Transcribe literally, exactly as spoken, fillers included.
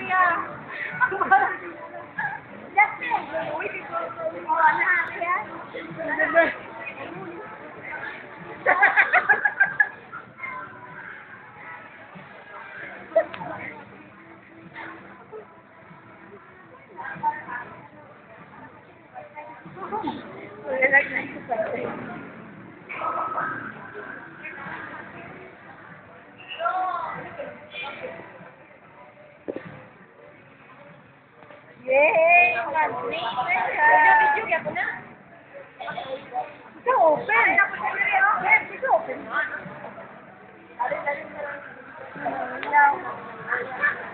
Kaya, Justin, uy, oh, na, kaya, Yay! Video, video ko na. Ito open. Ito open. Dali, dali.